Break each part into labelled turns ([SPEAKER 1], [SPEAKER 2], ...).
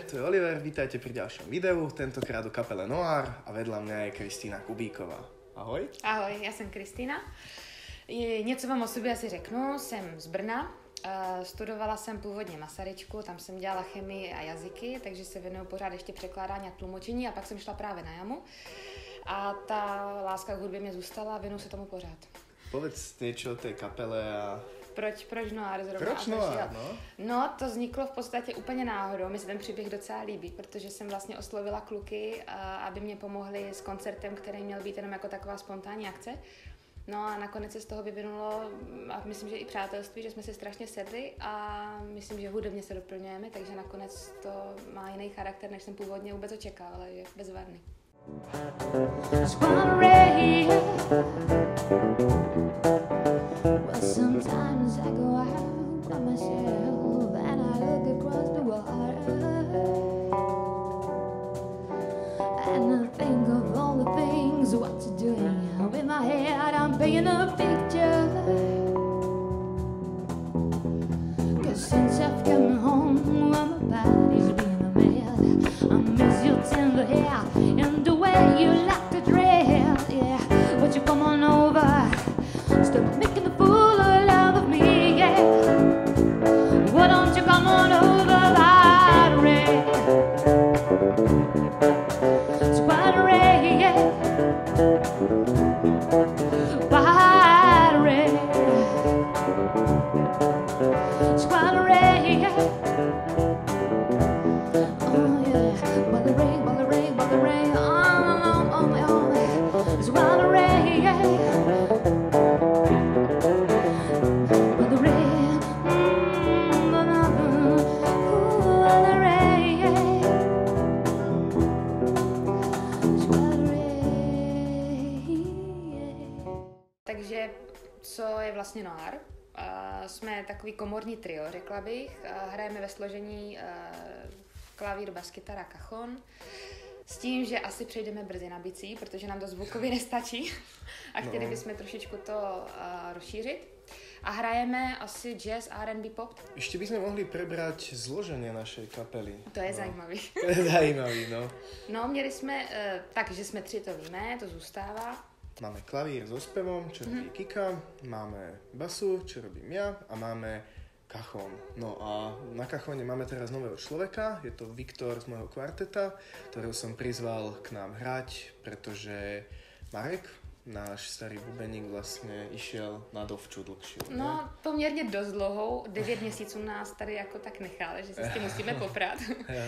[SPEAKER 1] tu je Oliver, vítajte pri ďalšom videu, tentokrát o kapele NOIR a vedľa mňa je Kristina Kubíková. Ahoj.
[SPEAKER 2] Ahoj, já jsem Kristina. Něco vám o sobě asi řeknu, jsem z Brna. Studovala jsem původně Masaryčku, tam jsem dělala chemii a jazyky, takže se věnuju pořád ještě překládání a tlumočení a pak jsem šla právě na jamu. A ta láska k hudbě mě zůstala a věnuju se tomu pořád.
[SPEAKER 1] Povedz niečo o tej kapele a...
[SPEAKER 2] Proč NOIR zrovna?
[SPEAKER 1] Proč NOIR, no?
[SPEAKER 2] No, to vzniklo v podstatě úplně náhodou. Mi se ten příběh docela líbí, protože jsem vlastně oslovila kluky, aby mě pomohli s koncertem, který měl být jenom jako taková spontánní akce. No a nakonec se z toho vyvinulo, a myslím, že i přátelství, že jsme si strašně sedli a myslím, že hudebně se doplňujeme, takže nakonec to má jiný charakter, než jsem původně vůbec očekávala, je bezvadný.
[SPEAKER 3] Well, sometimes I go out by myself and I look across the water and I think of all the things what you're doing. With my head I'm painting a picture, 'cause since I've come home well, my body's been a mess. I miss your tender hair and the way you like to dress. Yeah, would you come on over? Stop making a fool of me, yeah. Why don't you come on over, Valerie? It's Valerie, yeah. Valerie. It's Valerie, yeah. Oh yeah, Valerie, Valerie, Valerie. It's Valerie, yeah.
[SPEAKER 2] Takže co je vlastně NOIR? Jsme takový komorní trio, řekla bych. Hrajeme ve složení klavír, bas, kytara, cajon. S tím, že asi přejdeme brzy na bicí, protože nám to zvukově nestačí a chtěli bychom trošičku to rozšířit. A hrajeme asi jazz, R&B, pop.
[SPEAKER 1] Ešte by sme mohli prebrať zloženie našej kapely.
[SPEAKER 2] To je zajímavý.
[SPEAKER 1] To je zajímavý, no.
[SPEAKER 2] No, měli jsme, takže jsme 3, to víme, to zůstává.
[SPEAKER 1] Máme klavír so spevom, čo robí Kika, máme basu, čo robím ja a máme cajon. No a na cajone máme teraz nového človeka, je to Viktor z môjho kvarteta, ktorého som prizval k nám hrať, pretože Marek, náš starý bubeník, vlastne išiel na dovču dlhšiu.
[SPEAKER 2] No, poměrně dost dlouhou, 9 měsíců nás tady jako tak nechal, že se s tím musíme poprat.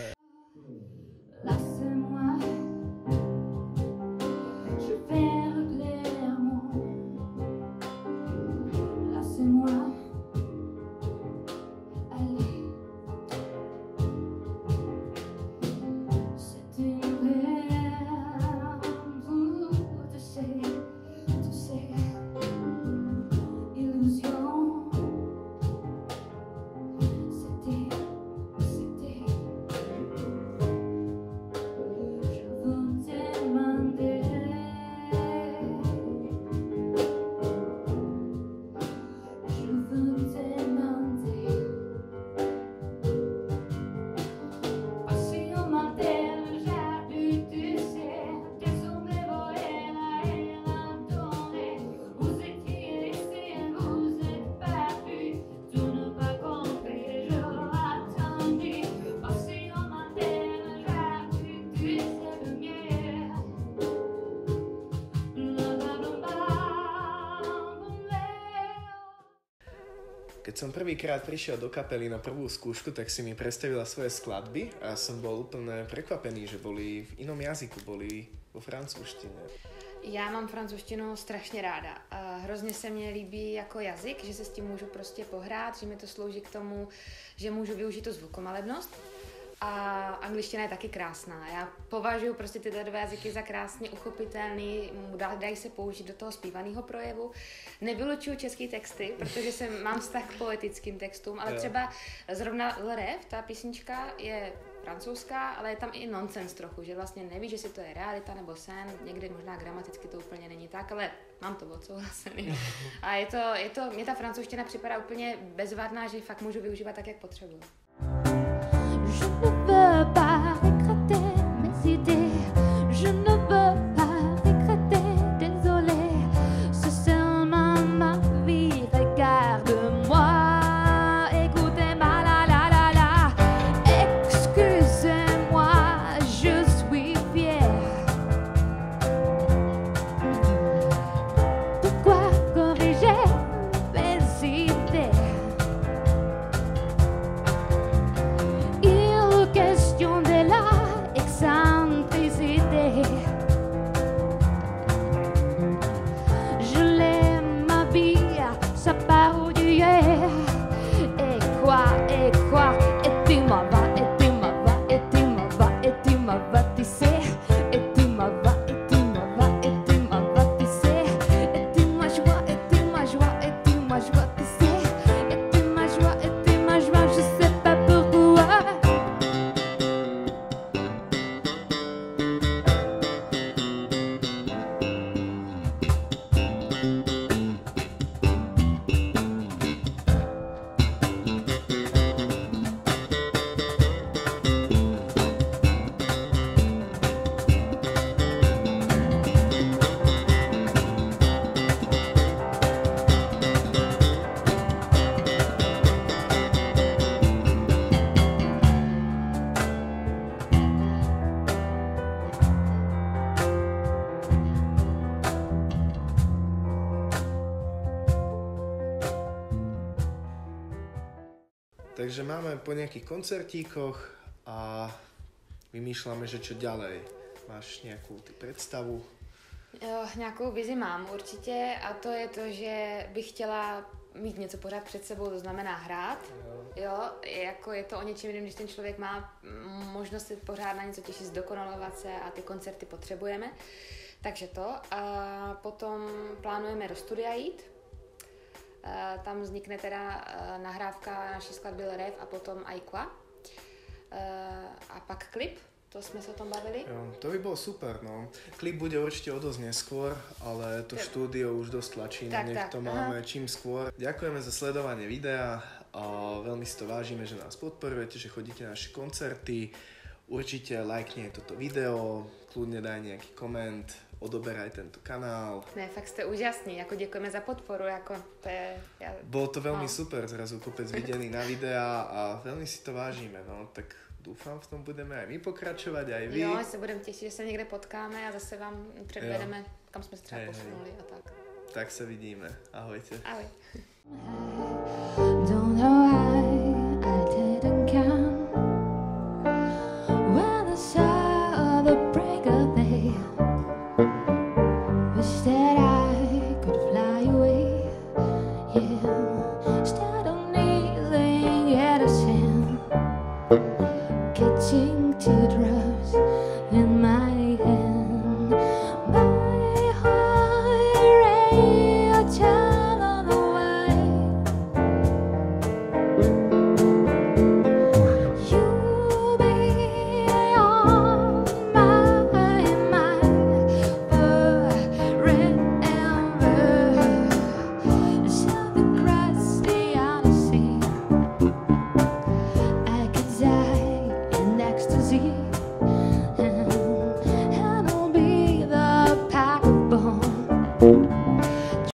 [SPEAKER 1] Keď som prvýkrát prišiel do kapely na prvú skúšku, tak si mi predstavila svoje skladby a som bol úplne prekvapený, že boli v inom jazyku, boli vo francúzštine.
[SPEAKER 2] Já mám francouzštinu strašně ráda. Hrozně se mně líbí jako jazyk, že se s tím můžu prostě pohrát, že mi to slouží k tomu, že můžu využít tu zvukomalebnost. A angličtina je taky krásná. Já považuji prostě tyhle dva jazyky za krásně uchopitelný, dají se použít do toho zpívaného projevu. Nevylučuju český texty, protože mám vztah k poetickým textům, ale třeba zrovna Le Rêve, ta písnička je francouzská, ale je tam i nonsens trochu, že vlastně nevíš, jestli to je realita nebo sen, někdy možná gramaticky to úplně není tak, ale mám to odsouhlasený. A mně ta francouzština připadá úplně bezvadná, že ji fakt můžu využívat tak, jak potřebuju.
[SPEAKER 3] Je ne veux pas tu sais, et tu m'as va, et tu m'as va, et tu m'as va, tu sais, et tu m'as joie, et tu m'as joie, et tu m'as joie, tu sais, et tu m'as joie, et tu m'as joie, je sais pas pourquoi.
[SPEAKER 1] Takže máme po nejakých koncertíkoch a vymýšľame, že čo ďalej. Máš nejakú ty predstavu?
[SPEAKER 2] Jo, nějakou vizi mám určitě a to je to, že bych chtěla mít něco pořád před sebou, to znamená hrát. Jo, jako je to o něčem jiném, když ten člověk má možnost si pořád na něco těšit, zdokonalovat se a ty koncerty potřebujeme. Takže to. A potom plánujeme do studia jít. Tam vznikne teda nahrávka naší skladby Rev a potom Aikwa. A pak klip, to sme sa o tom bavili.
[SPEAKER 1] Jo, to by bolo super, no. Klip bude určite o dosť neskôr, ale to štúdio už dosť tlačí, nech to máme čím skôr. Ďakujeme za sledovanie videa a veľmi si to vážime, že nás podporujete, že chodíte na naše koncerty. Určite lajkni toto video, kľudne daj nejaký koment, odoberaj tento kanál.
[SPEAKER 2] Ne, fakt jste úžasní, jako děkujeme za podporu, jako to je...
[SPEAKER 1] Bolo to veľmi super, zrazu kopec videný na videa a veľmi si to vážime, no, tak dúfam, v tom budeme aj my pokračovať, aj vy.
[SPEAKER 2] Jo, se budeme těšit, že se někde potkáme a zase vám předvedeme, kam jsme se třeba posunuli a tak.
[SPEAKER 1] Tak se vidíme, ahojte.
[SPEAKER 2] Ahoj.
[SPEAKER 3] Don't know why I